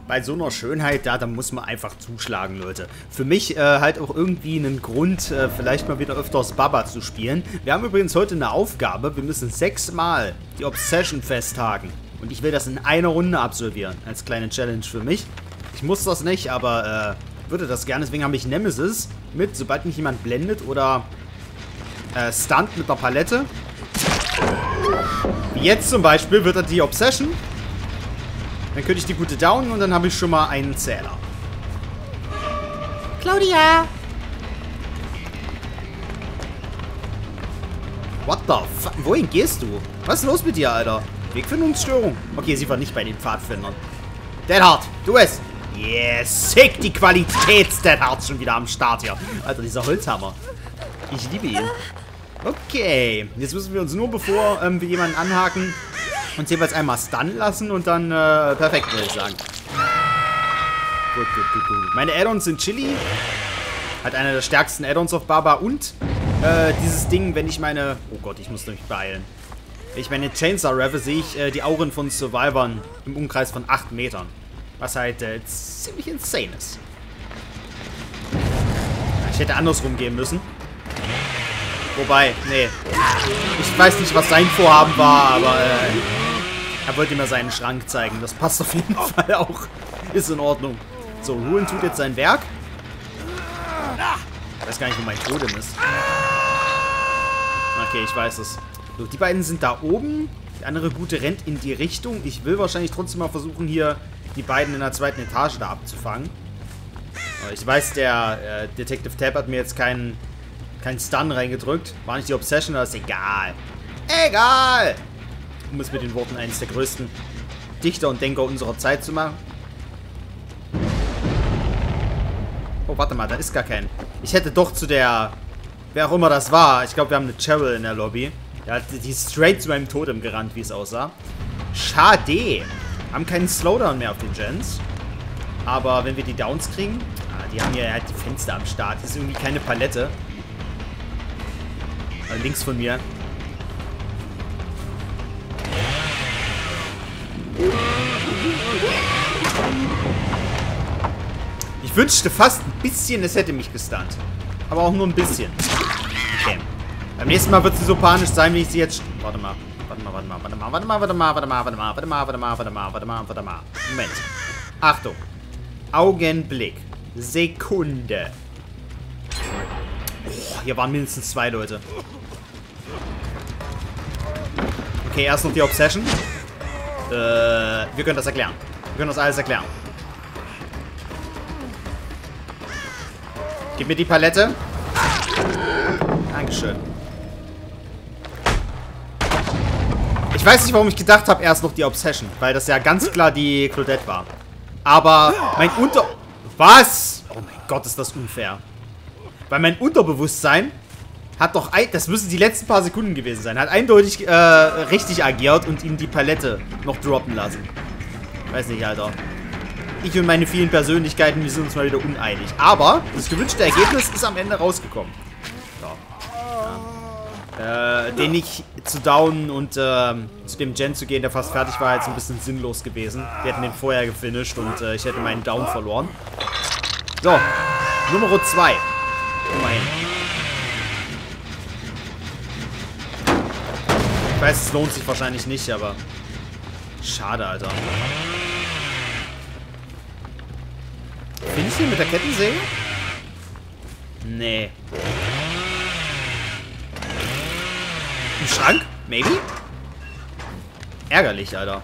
bei so einer Schönheit, da muss man einfach zuschlagen, Leute. Für mich halt auch irgendwie einen Grund, vielleicht mal wieder öfters Baba zu spielen. Wir haben übrigens heute eine Aufgabe. Wir müssen 6-mal die Obsession festhaken. Und ich will das in einer Runde absolvieren. Als kleine Challenge für mich. Ich muss das nicht, aber würde das gerne. Deswegen habe ich Nemesis mit, sobald mich jemand blendet oder stunt mit der Palette. Wie jetzt zum Beispiel wird er die Obsession. Dann könnte ich die gute downen und dann habe ich schon mal einen Zähler. Claudia! What the fuck? Wohin gehst du? Was ist los mit dir, Alter? Wegfindungsstörung. Okay, sie war nicht bei den Pfadfindern. Deadheart, du es! Yes, sick, die Qualitäts-Deadheart schon wieder am Start hier. Alter, dieser Holzhammer. Ich liebe ihn. Okay, jetzt müssen wir uns nur, bevor wir jemanden anhaken, uns jeweils einmal stunnen lassen und dann perfekt, würde ich sagen. Gut. Meine Add-ons sind Chili. Hat einer der stärksten Add-ons auf Baba und dieses Ding, wenn ich meine... Oh Gott, ich muss mich beeilen. Wenn ich meine Chainsaw raffe, sehe ich die Auren von Survivern im Umkreis von 8 Metern. Was halt ziemlich insane ist. Ich hätte andersrum gehen müssen. Wobei, nee. Ich weiß nicht, was sein Vorhaben war, aber er wollte mir seinen Schrank zeigen. Das passt auf jeden Fall auch. Ist in Ordnung. So, Ruin tut jetzt sein Werk. Ich weiß gar nicht, wo mein Totem ist. Okay, ich weiß es. So, die beiden sind da oben. Die andere Gute rennt in die Richtung. Ich will wahrscheinlich trotzdem mal versuchen, hier die beiden in der zweiten Etage da abzufangen. Ich weiß, der Detective Tab hat mir jetzt keinen Stun reingedrückt. War nicht die Obsession, aber ist egal. Egal! Um es mit den Worten eines der größten Dichter und Denker unserer Zeit zu machen. Oh, warte mal, da ist gar kein... Ich hätte doch zu der... Wer auch immer das war. Ich glaube, wir haben eine Cheryl in der Lobby. Die ist straight zu meinem Totem gerannt, wie es aussah. Schade. Haben keinen Slowdown mehr auf den Gens. Aber wenn wir die Downs kriegen... die haben ja halt die Fenster am Start. Das ist irgendwie keine Palette. Links von mir. Ich wünschte fast ein bisschen, es hätte mich gestunt. Aber auch nur ein bisschen. Okay. Beim nächsten Mal wird sie so panisch sein, wie ich sie jetzt... Warte mal. Moment. Achtung. Augenblick. Sekunde. Oh, hier waren mindestens 2 Leute. Okay, erst noch die Obsession. Wir können das erklären. Wir können das alles erklären. Gib mir die Palette. Dankeschön. Ich weiß nicht, warum ich gedacht habe, erst noch die Obsession. Weil das ja ganz klar die Claudette war. Aber mein Was? Oh mein Gott, ist das unfair. Weil mein Unterbewusstsein hat doch... Das müssen die letzten paar Sekunden gewesen sein. Hat eindeutig richtig agiert und ihm die Palette noch droppen lassen. Weiß nicht, Alter. Ich und meine vielen Persönlichkeiten, wir sind uns mal wieder uneinig. Aber das gewünschte Ergebnis ist am Ende rausgekommen. So. Ja. Den nicht zu downen und zu dem Gen zu gehen, der fast fertig war, jetzt ein bisschen sinnlos gewesen. Wir hätten den vorher gefinisht und ich hätte meinen Down verloren. So. Nummer 2. Immerhin. Ich weiß, es lohnt sich wahrscheinlich nicht, aber... Schade, Alter. Bin ich hier mit der Kettensäge? Nee. Im Schrank? Maybe? Ärgerlich, Alter.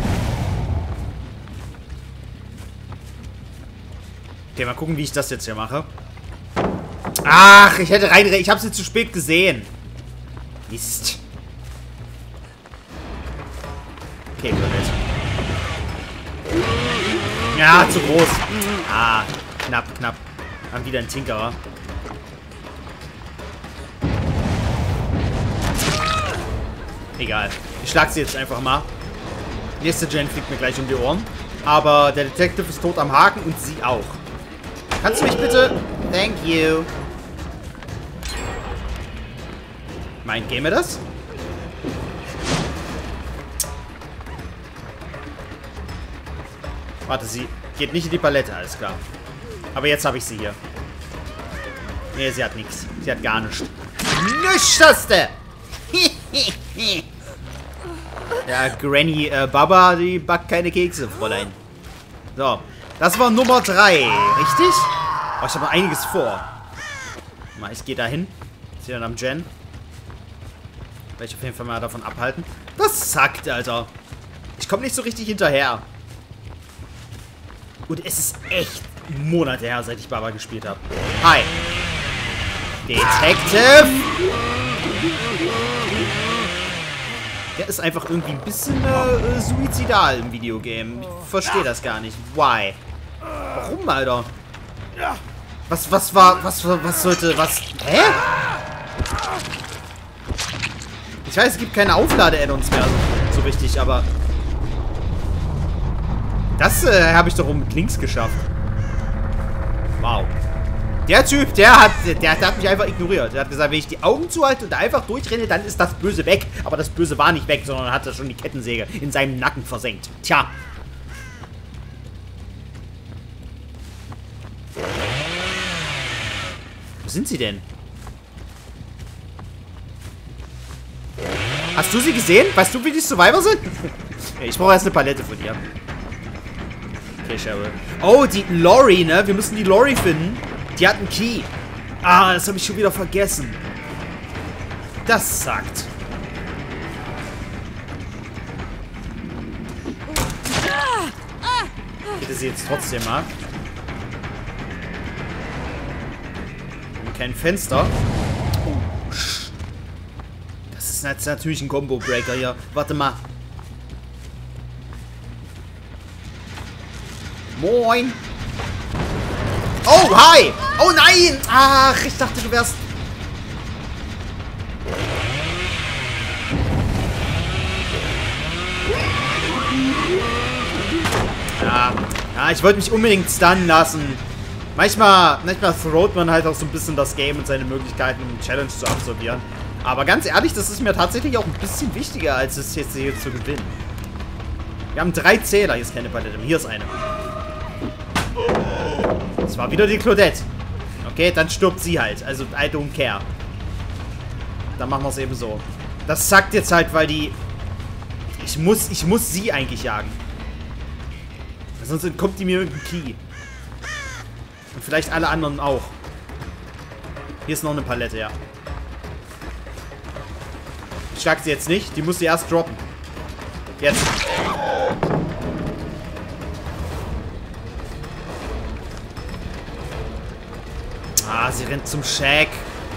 Okay, mal gucken, wie ich das jetzt hier mache. Ach, ich hätte rein... Ich habe sie zu spät gesehen. Mist. Okay, gut. Ja, zu groß. Ah, knapp. Haben wieder einen Tinkerer. Egal. Ich schlag sie jetzt einfach mal. Nächste Gen fliegt mir gleich um die Ohren. Aber der Detective ist tot am Haken und sie auch. Kannst du mich bitte... Thank you. Mein, gehen wir das? Warte, sie geht nicht in die Palette, alles klar. Aber jetzt habe ich sie hier. Nee, sie hat nichts. Sie hat gar nichts. Nichts hast du! Ja, Granny Baba, die backt keine Kekse, Fräulein. So, das war Nummer 3, richtig? Oh, ich habe noch einiges vor. Mal, ich gehe da hin. Ist hier dann am Gen. Werde ich auf jeden Fall mal davon abhalten. Das zackt, Alter. Ich komme nicht so richtig hinterher. Und es ist echt Monate her, seit ich Baba gespielt habe. Hi. Detective. Der ist einfach irgendwie ein bisschen suizidal im Videogame. Ich verstehe das gar nicht. Why? Warum, Alter? Was sollte, hä? Ich weiß, es gibt keine Auflade-Add-ons mehr so richtig, aber das habe ich doch mit links geschafft. Wow. Der Typ, der hat mich einfach ignoriert. Der hat gesagt, wenn ich die Augen zuhalte und da einfach durchrenne, dann ist das Böse weg. Aber das Böse war nicht weg, sondern hat schon die Kettensäge in seinem Nacken versenkt. Tja. Wo sind sie denn? Hast du sie gesehen? Weißt du, wie die Survivor sind? Ich brauche erst eine Palette von dir. Okay, Cheryl. Oh, die Lori, ne? Wir müssen die Lori finden. Die hat einen Key. Ah, das habe ich schon wieder vergessen. Das sagt. Bitte sie jetzt trotzdem mal. Kein Fenster. Oh, das ist jetzt natürlich ein Combo-Breaker hier. Warte mal. Moin. Oh, hi. Oh, nein. Ach, ich dachte, du wärst... Ja, ich wollte mich unbedingt stunnen lassen. Manchmal throwt man halt auch so ein bisschen das Game und seine Möglichkeiten, um Challenge zu absolvieren. Aber ganz ehrlich, das ist mir tatsächlich auch ein bisschen wichtiger, als es jetzt hier zu gewinnen. Wir haben 3 Zähler. Hier ist keine Palette. Hier ist eine. Das war wieder die Claudette. Okay, dann stirbt sie halt. Also, I don't care. Dann machen wir es eben so. Das zackt jetzt halt, weil die... Ich muss sie eigentlich jagen. Sonst entkommt die mir mit dem Key. Und vielleicht alle anderen auch. Hier ist noch eine Palette, ja. Ich schlag sie jetzt nicht. Die muss sie erst droppen. Jetzt. Ah, sie rennt zum Shack.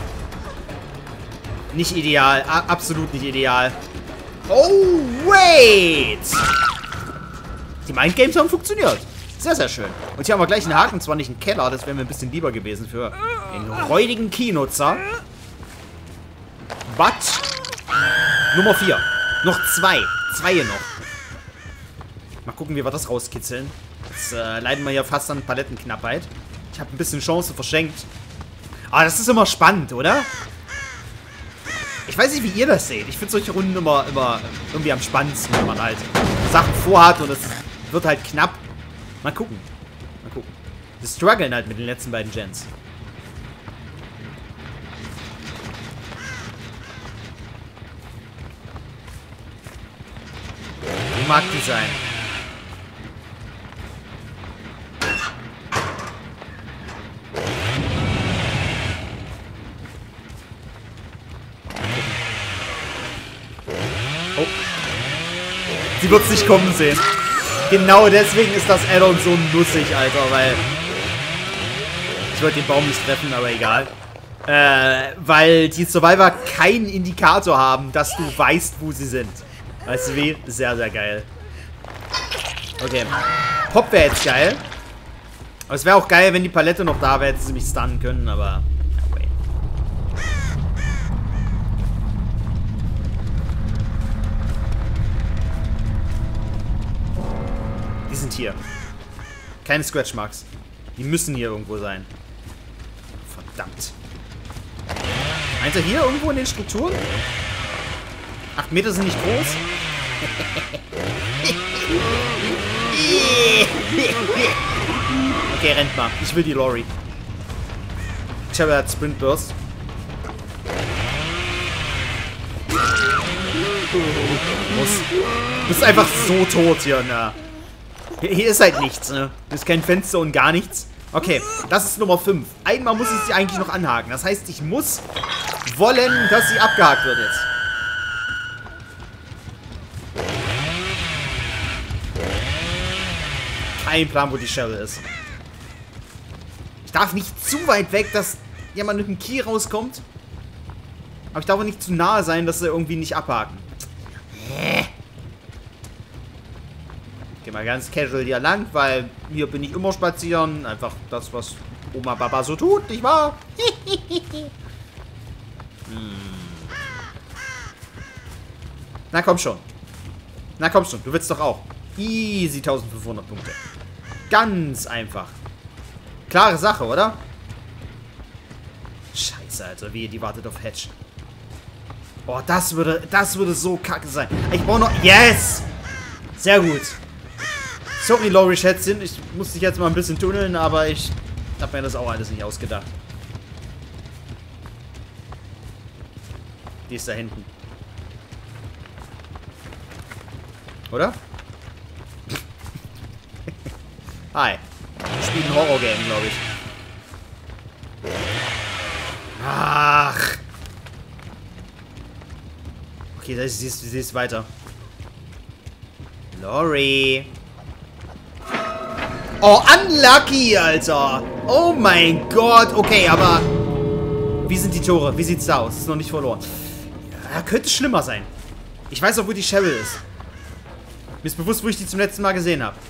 Nicht ideal. Absolut nicht ideal. Oh, wait! Die Mindgames haben funktioniert. Sehr, sehr schön. Und hier haben wir gleich einen Haken. Zwar nicht einen Keller, das wäre mir ein bisschen lieber gewesen für den räudigen Keynutzer. But Nummer 4. Noch 2. 2 noch. Mal gucken, wie wir das rauskitzeln. Jetzt leiden wir ja fast an Palettenknappheit. Ich habe ein bisschen Chance verschenkt. Aber das ist immer spannend, oder? Ich weiß nicht, wie ihr das seht. Ich finde solche Runden immer irgendwie am spannendsten, wenn man halt Sachen vorhat und es wird halt knapp. Mal gucken. Mal gucken. Wir strugglen halt mit den letzten beiden Gens. Wie mag die sein? Oh. Sie wird es nicht kommen sehen. Genau deswegen ist das Add-on so nussig, Alter, weil... Ich wollte den Baum nicht treffen, aber egal. Weil die Survivor keinen Indikator haben, dass du weißt, wo sie sind. Weißt du wie? Sehr, sehr geil. Okay. Pop wäre jetzt geil. Aber es wäre auch geil, wenn die Palette noch da wäre, hätte sie mich stunnen können, aber... Wait. Die sind hier. Keine Scratch Marks. Die müssen hier irgendwo sein. Verdammt. Meint er hier irgendwo in den Strukturen? 8 Meter sind nicht groß. Okay, rennt mal. Ich will die Lori. Cheryl hat Sprint Burst. Du bist einfach so tot hier, ne? Hier ist halt nichts, ne? Hier ist kein Fenster und gar nichts. Okay, das ist Nummer 5. Einmal muss ich sie eigentlich noch anhaken. Das heißt, ich muss wollen, dass sie abgehakt wird jetzt. Kein Plan, wo die Cheryl ist. Ich darf nicht zu weit weg, dass jemand mit dem Key rauskommt. Aber ich darf auch nicht zu nahe sein, dass sie irgendwie nicht abhaken. Geh mal ganz casual hier lang, weil hier bin ich immer spazieren. Einfach das, was Oma Baba so tut, nicht wahr? Na komm schon. Na komm schon, du willst doch auch. Easy 1500 Punkte. Ganz einfach. Klare Sache, oder? Scheiße, Alter, wie die wartet auf Hedge. Oh, das würde so kacke sein. Ich brauche noch... Yes! Sehr gut. Sorry, Lori Schätzchen. Ich muss dich jetzt mal ein bisschen tunneln, aber ich habe mir das auch alles nicht ausgedacht. Die ist da hinten. Oder? Hi. Wir spielen ein Horror-Game, glaube ich. Ach. Okay, sie ist weiter. Lori. Oh, unlucky, Alter. Oh mein Gott. Okay, aber... Wie sind die Tore? Wie sieht's da aus? Ist noch nicht verloren. Ja, könnte schlimmer sein. Ich weiß auch, wo die Cheryl ist. Mir ist bewusst, wo ich die zum letzten Mal gesehen habe.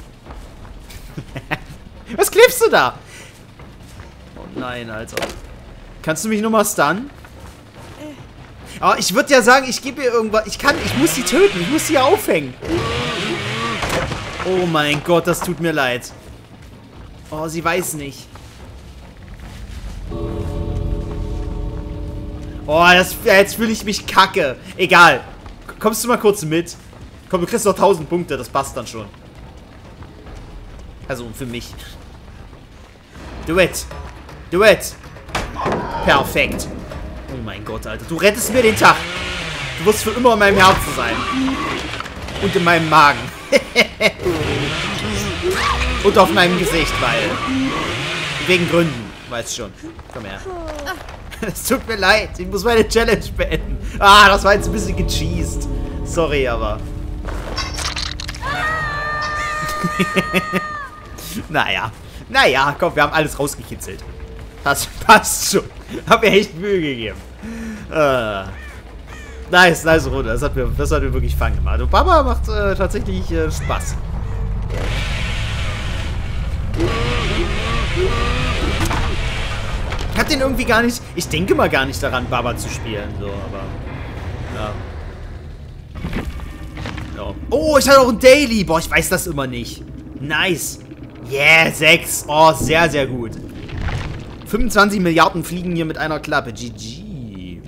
Was klebst du da? Oh nein, Alter. Kannst du mich nochmal stunnen? Aber ich würde ja sagen, ich gebe ihr irgendwas. Ich muss sie töten. Ich muss sie aufhängen. Oh mein Gott, das tut mir leid. Oh, sie weiß nicht. Oh, jetzt fühle ich mich kacke. Egal. Kommst du mal kurz mit? Komm, du kriegst noch 1000 Punkte. Das passt dann schon. Also für mich. Do it. Do it. Perfekt. Oh mein Gott, Alter. Du rettest mir den Tag. Du wirst für immer in meinem Herzen sein. Und in meinem Magen. Und auf meinem Gesicht, weil... Wegen Gründen. Weißt schon. Komm her. Es tut mir leid. Ich muss meine Challenge beenden. Ah, das war jetzt ein bisschen gecheased. Sorry, aber... Naja, komm, wir haben alles rausgekitzelt. Das passt schon. Hab mir echt Mühe gegeben. Nice Runde. Das hat mir wirklich Fun gemacht. Und Baba macht tatsächlich Spaß. Ich hab den irgendwie gar nicht... Ich denke mal gar nicht daran, Baba zu spielen. So, aber... Ja. No. Oh, ich hatte auch ein Daily. Boah, ich weiß das immer nicht. Nice. Yeah, 6. Oh, sehr, sehr gut. 25 Milliarden fliegen hier mit einer Klappe. GG.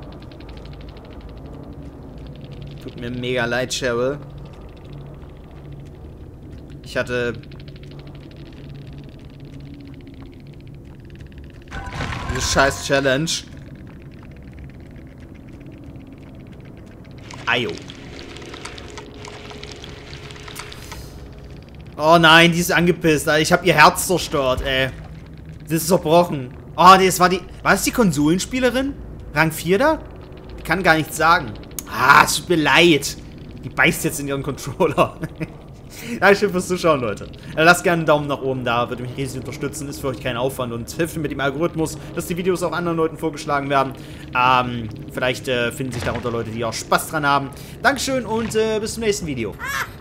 Tut mir mega leid, Cheryl. Ich hatte... diese scheiß Challenge. Ayo. Oh nein, die ist angepisst. Alter. Ich habe ihr Herz zerstört, ey. Das ist zerbrochen. Oh, das war die... War das die Konsolenspielerin? Rang 4 da? Ich kann gar nichts sagen. Ah, es tut mir leid. Die beißt jetzt in ihren Controller. Dankeschön fürs Zuschauen, Leute. Lasst gerne einen Daumen nach oben da. Würde mich riesig unterstützen. Ist für euch kein Aufwand und hilft mit dem Algorithmus, dass die Videos auch anderen Leuten vorgeschlagen werden. Vielleicht finden sich darunter Leute, die auch Spaß dran haben. Dankeschön und bis zum nächsten Video.